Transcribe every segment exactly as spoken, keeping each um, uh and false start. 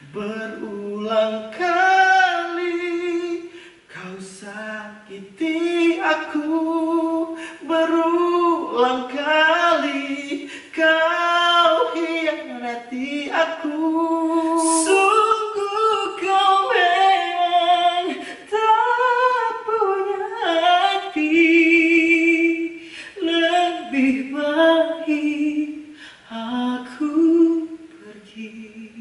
Berulang kali kau sakiti aku, berulang kali kau hianati aku. Sungguh kau memang tak punya hati, lebih baik aku pergi.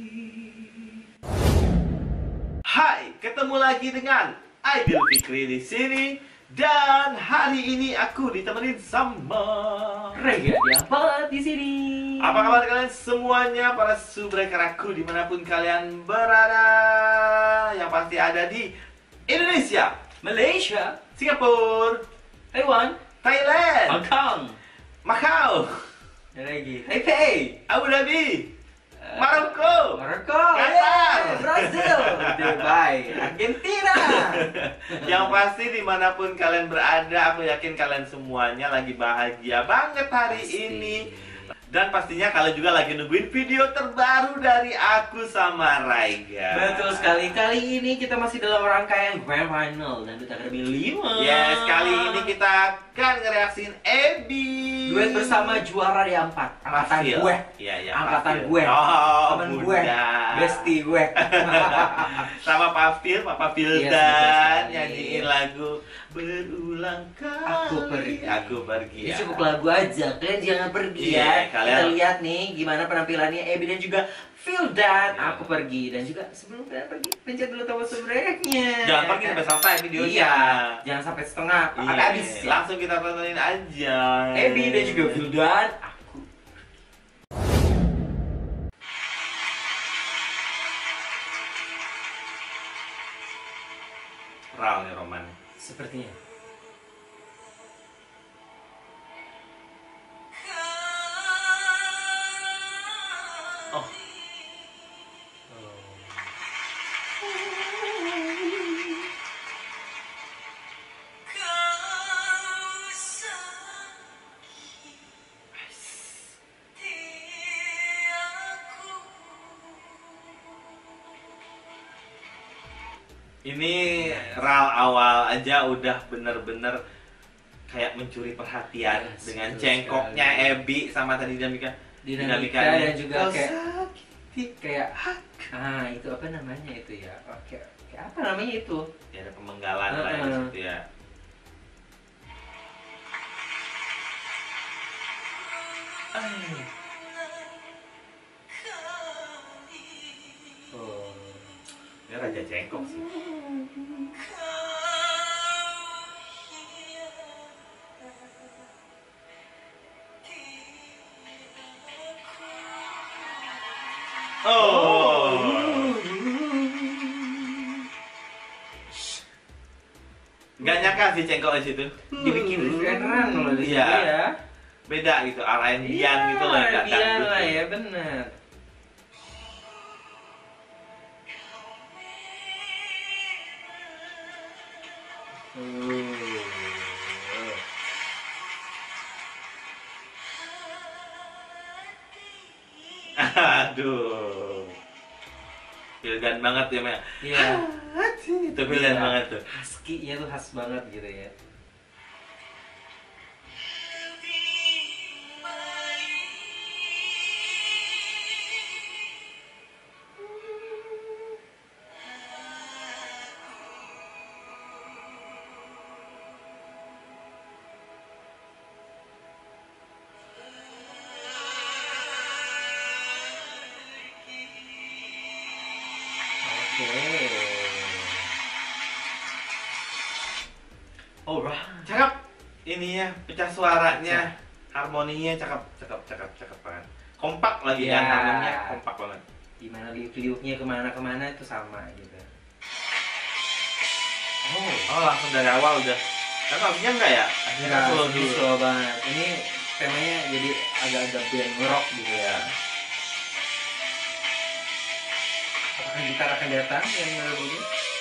Hai, ketemu lagi dengan Aidil Fikri di sini, dan hari ini aku ditemenin sama Rega Diampat di sini. Apa kabar kalian semuanya, para subscriber aku dimanapun kalian berada, yang pasti ada di Indonesia, Malaysia, Singapura, Taiwan, Thailand, Hong Kong, Macau, ada lagi Taipei, Abu Dhabi, Maroko, Maroko, Qatar, Brazil, Dubai, Argentina. Yang pasti dimanapun kalian berada, aku yakin kalian semuanya lagi bahagia banget hari Pasti. ini. Dan pastinya kalian juga lagi nungguin video terbaru dari aku sama Raiga. Betul sekali. Kali ini kita masih dalam rangkaian Grand Final dan Duta Academy lima. Yes, kali ini kita akan ngereaksin Ebi. duet bersama juara di empat. Angkatan Pafil. gue. Iya, iya, Angkatan Pafil. gue. Oh, Temen gue. muda. Bestie gue. Sama Pafil, Papa Yes, Fildan betul sekali. nyanyiin lagu Berulang Kali Aku Pergi. Aku Pergi. Ini Ya. cukup lagu aja, kalian jangan pergi Iya, ya. kalian- Kita lihat nih gimana penampilannya Ebi dan juga Fildan. Iya. Aku pergi, dan juga sebelum kalian pergi, pencet dulu tombol subscribe-nya. Jangan pergi sampai selesai videonya. Iya, jangan sampai setengah, Iya, sampai habis. Ya. langsung kita tontonin aja. Ebi dan juga Fildan. Aku. Ral nih Roman. Sepertinya. Oh. Ini Ral awal aja udah bener-bener kayak mencuri perhatian Yes, dengan betul cengkoknya sekali. Ebi sama tadi dinamika Dinamika dinamikanya. dan juga Kau kayak sakiti kayak aku. ah itu apa namanya itu ya? Oh, kayak, kayak apa namanya itu? Ya, ada pemenggalan lah ya di Uh-uh. situ ya. Ay. Oh. Ini raja cengkok sih. Oh. Gak nyangka sih cengkok di situ. Dibikin keren loh di situ Iya. ya. Beda gitu, R and B-an gitu loh, nggak Iya dangdut lah gitu. ya, benar. Aduh. Fildan banget ya, Mel. Iya. Itu Fildan Iya. banget tuh. Husky-nya tuh khas banget gitu ya. Oke. Alright. Cakep. Ini ya, pecah suaranya, harmoninya cakep, cakep, cakep, cakep banget. Kompak lagi Iya. kan, harmoninya kompak banget. Gimana liuk-liuknya kemana-kemana itu sama gitu. Oh, oh langsung dari awal udah. Kan harusnya enggak ya? Akhirnya Enggak, slow ini dulu. slow banget. Ini temanya jadi agak-agak band rock gitu ya. Apakah gitar akan datang yang melodi?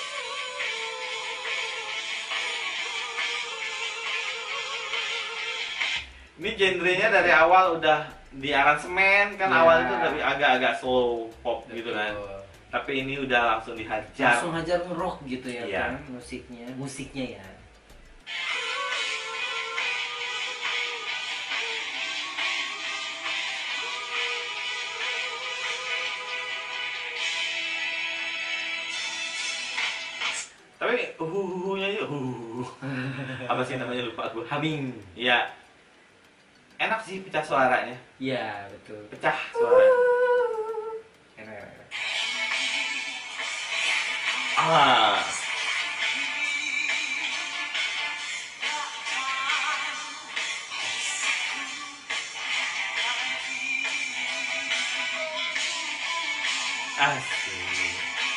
Ini genrenya dari awal udah di aransemen kan, Iya. awal itu dari agak-agak slow pop gitu kan. Betul. Tapi ini udah langsung dihajar. Langsung hajar ngerok gitu ya Iya. kan musiknya, musiknya ya. Tapi huhuhunya itu huhuhu. Apa sih namanya, lupa gue. Humming. Iya. Enak sih pecah suaranya. Iya, betul. Pecah suaranya. Enak, enak, enak. Ah. Asik.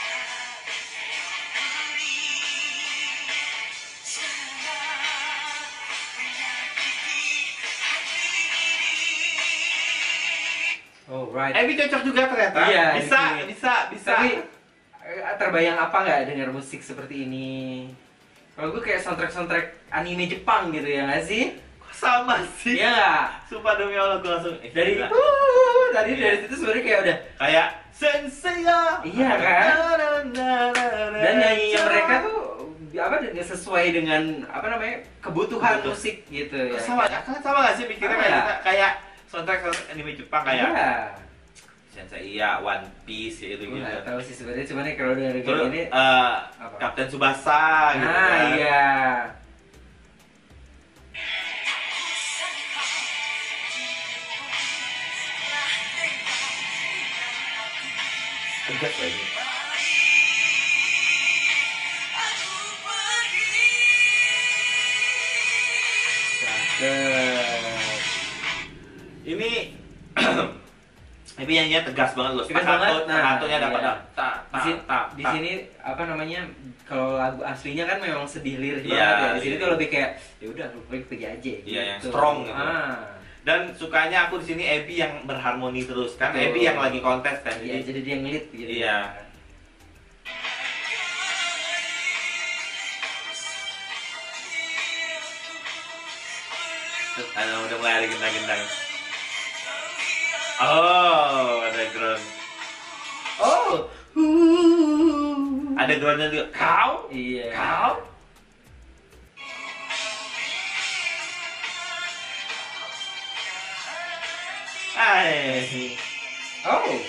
Oh, right. Ebi cocok juga ternyata. Iya, bisa, ini. bisa, bisa. Tapi eh, terbayang apa nggak dengar musik seperti ini? Kalau gue kayak soundtrack-soundtrack anime Jepang gitu ya nggak sih? Kok sama sih? Iya nggak? Sumpah demi Allah gue langsung eh, Dari gila. uh, tadi Iya. dari situ sebenarnya kayak udah. Kayak sensei ya. Iya kan? Dan nyanyinya mereka tuh apa dengan sesuai dengan apa namanya kebutuhan Betul. musik gitu ya. sama, kan? kan sama gak sih pikirnya Sama kayak ya? kita, kayak soundtrack anime Jepang kayak Iya. Sensei ya, One Piece gitu Gue gitu. nggak tahu sih sebenarnya cuman ya kalau dengar Terus ini. eh, Apa? Kapten Tsubasa gitu Nah kan. iya. Tegas lagi. Cakep. Ini ini nyanyinya tegas banget loh. Tegas Staccato, banget, nah, staccatonya dapat iya. tak Di tak sini, tak. di sini apa namanya kalau lagu aslinya kan memang sedih lirik Iya, banget ya. Di sini iya. tuh lebih kayak ya udah lu pergi pergi aja gitu. Iya, yang strong gitu. Ah. Dan sukanya aku di sini Ebi yang berharmoni terus kan. Betul. Ebi yang lagi kontes kan. Iya, Jadi jadi dia ngelit gitu. Iya. Ada udah mulai ada gendang-gendang. Oh, ada ground. Oh. Ada groundnya juga. Kau? Iya. Kau? Hai. Oh.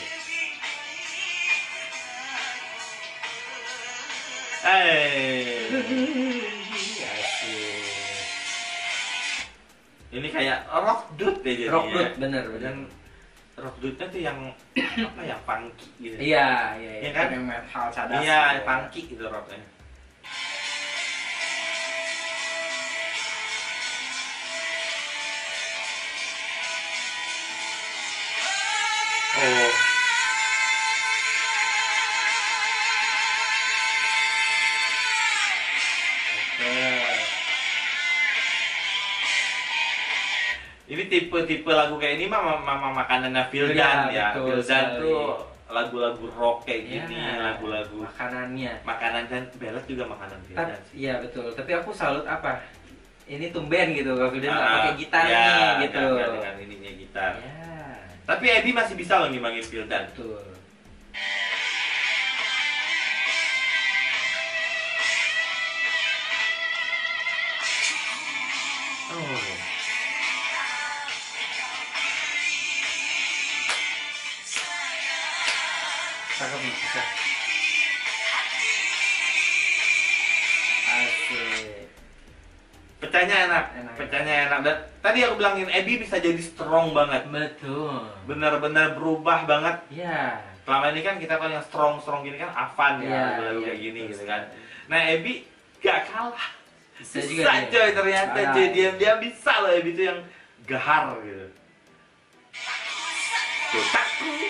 Hai. Asik. Ini kayak rock dude deh jadinya. Rock dude, bener, bener. Dan rock dude-nya tuh yang apa ya, funky gitu. Iya, iya, iya. Iya kan? Yang metal cadas. Iya, gitu ya. funky gitu rocknya. Oh. Ini tipe-tipe lagu kayak ini mah mama makanannya Vildan Iya, ya. betul Vildan sekali. tuh lagu-lagu rock kayak Iya, gini, lagu-lagu makanannya. makanan, dan Bellet juga makanan Vildan Tapi, sih. iya betul. Tapi aku salut apa? Ini tumben gitu, kalau Vildan nggak Ah, pakai gitar ya, nih gitu. nggak dengan ininya gitar. Ya, Tapi Ebi masih bisa loh ngimbangin Vildan. betul. Oh. Cakep nih, bisa. Asik. Pecahnya enak, Enak. pecahnya enak. Dan tadi aku bilangin Ebi bisa jadi strong banget. Betul. Bener-bener berubah banget. Ya. Selama ini kan kita tahu yang strong-strong gini kan Avan ya, Iya, lagu-lagu iya, kayak gini betul gitu kan. sekali. Nah Ebi gak kalah. Bisa Bisa, juga dia. coy ternyata Parah. coy, dia dia bisa loh Ebi itu yang gahar gitu. Tuh, tak.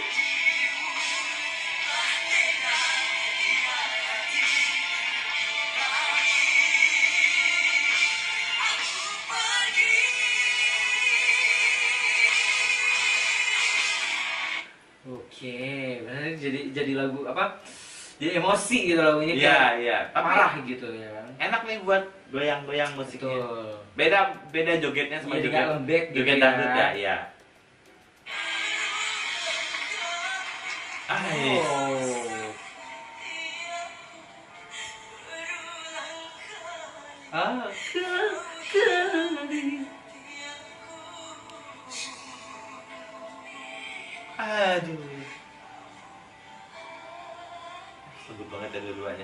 Oke, benar jadi jadi lagu apa? Jadi emosi gitu lagunya Iya, kayak iya. Tapi parah gitu ya kan. enak nih buat goyang-goyang musiknya. Betul. Beda beda jogetnya sama Iya, joget nggak lembek gitu joget ya. dangdut ya, iya. Ay, Oh. Lembut banget ya dua-duanya.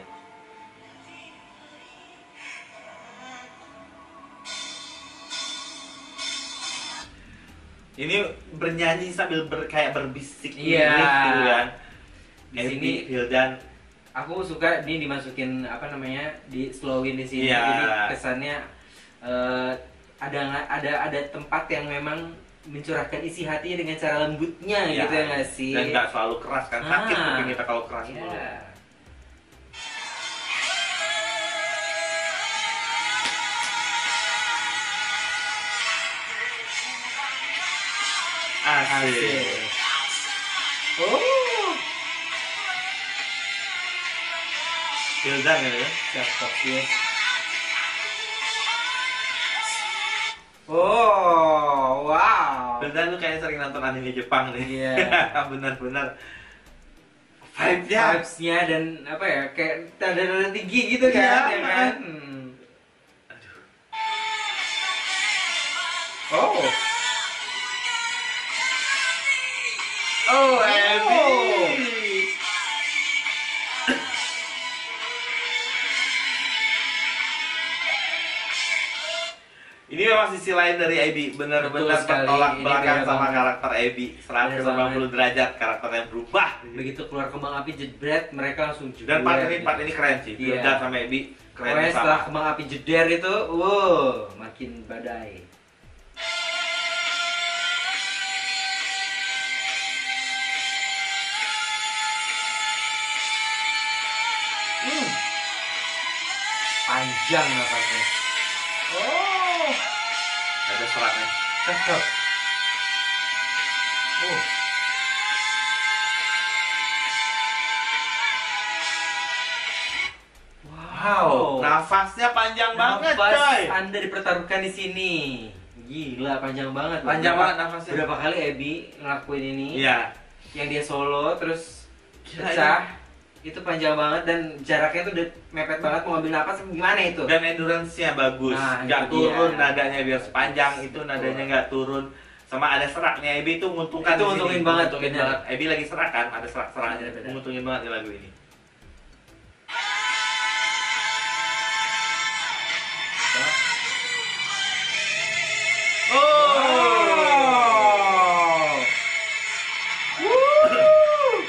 Ini bernyanyi sambil ber, kayak berbisik Iya. gitu kan. Di Ebi, sini Vildan. aku suka ini dimasukin apa namanya, di slowin di sini. Iya. Jadi kesannya eh, ada ada ada tempat yang memang mencurahkan isi hatinya dengan cara lembutnya Iya. gitu ya nggak sih? Dan nggak selalu keras kan, sakit Ah. mungkin kita kalau keras Iya. mulu. Asik. Asik. Oh, Vildan ya. cakep ya. Oh, wow. Vildan tuh kayaknya sering nonton anime Jepang nih. Iya. Benar-benar. Vibe-nya. Vibes-nya dan apa ya, kayak tanda-tanda tinggi gitu kan, Iya, ya kan? Hmm. Oh. Oh, Ebi. Ini memang sisi lain dari Ebi, benar-benar Betul sekali. bertolak Ini belakang beda sama banget. karakter Ebi. seratus delapan puluh derajat karakternya berubah. Begitu keluar kembang api jebret, mereka langsung jebret. Dan part ini gitu. part ini keren sih. Iya. Vildan sama Ebi keren Pokoknya setelah sama. kembang api jeder itu, wow, makin badai. Hmm. Panjang nafasnya. Oh, Ada seratnya. cakep. Oh. Wow, nafasnya panjang banget, Nafas coy. Anda dipertaruhkan di sini. Gila, panjang banget. Panjang Berapa- banget nafasnya. Berapa kali Ebi ngelakuin ini? Iya. Yang dia solo terus Gila, pecah. Itu panjang banget dan jaraknya tuh udah mepet banget, mau ngambil napas gimana itu? Dan endurance-nya bagus, Nah, nggak itu turun dia. nadanya biar sepanjang itu nadanya nggak turun. Sama ada seraknya Ebi itu menguntungkan. Itu di sini. nguntungin banget, Nguntungin bener. banget. Ebi lagi serak kan, ada serak-seraknya. Bener-bener. Menguntungin banget di lagu ini. Oh. Woo.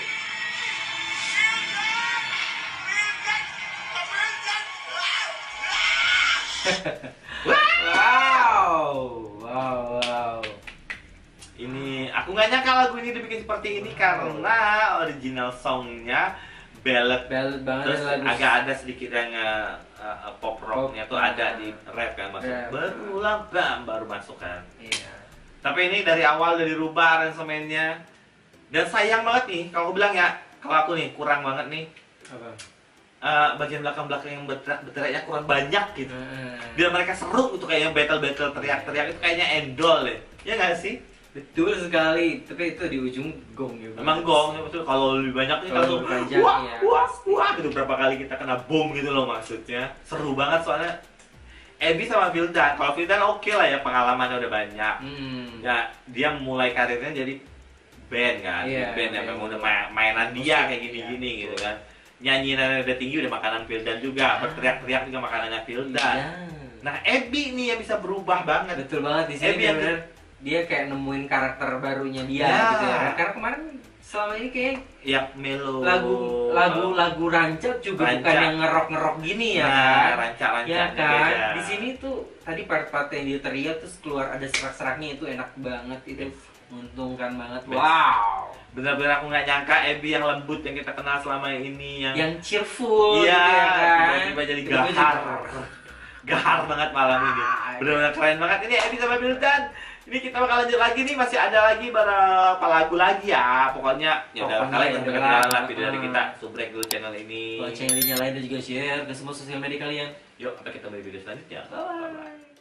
Wow, wow, wow. Ini aku nggak nyangka lagu ini dibikin seperti ini karena original songnya ballad, Ballad banget terus lagu. agak ada sedikit yang uh, uh, pop rocknya Pop. tuh ada di rap kan masuk. Rap. Berulang bam baru masuk kan. Iya. Tapi ini dari awal udah dirubah aransemennya. Dan sayang banget nih kalau aku bilang ya, kalau aku nih kurang banget nih Apa? uh, bagian belakang-belakang yang berteriak berteriaknya kurang banyak gitu. Heeh. Biar mereka seru gitu kayak yang battle-battle teriak-teriak itu kayaknya endol deh. Ya nggak sih? Betul sekali, tapi itu di ujung gong ya. Memang gong, betul. Kalau lebih banyak nih Kalau langsung lebih panjang, wah, iya, wah, pasti. wah gitu berapa kali kita kena bom gitu loh maksudnya. Seru banget soalnya. Ebi sama Vildan, kalau Vildan oke lah ya pengalamannya udah banyak. Hmm. Ya dia mulai karirnya jadi band kan, Iya, band yang band. memang udah ma- mainan dia Musik, kayak gini-gini iya, gitu betul. kan. Nyanyian udah tinggi udah makanan Vildan juga, berteriak-teriak juga makanannya Vildan. Iya. Nah Ebi nih yang bisa berubah banget. Betul banget di sini Ebi yang- benar. Dia kayak nemuin karakter barunya dia Ya. gitu ya. Karena kemarin selama ini kayak Ya melo. lagu lagu lagu rancak juga Rancak. bukan yang ngerok-ngerok gini ya Nah, kan. rancak-rancaknya Ya kan. beda. Di sini tuh tadi part-part yang dia teriak terus keluar ada serak-seraknya itu enak banget itu. Menguntungkan banget. Best. Wow. Benar-benar aku nggak nyangka Ebi yang lembut yang kita kenal selama ini yang Yang cheerful iya gitu ya kan. tiba-tiba jadi Tiba-tiba gahar jadi- gahar banget malam ini Ah, benar-benar keren banget ini Ebi sama Vildan. Ini kita bakal lanjut lagi nih, masih ada lagi beberapa lagu lagi ya pokoknya ya udah Pokoknya kalian ya jangan udah. ketinggalan lah video dari Hmm. kita subrek dulu channel ini. Lonceng dinyalain dan juga share ke semua sosial media kalian. Yuk sampai ketemu di video selanjutnya. Bye.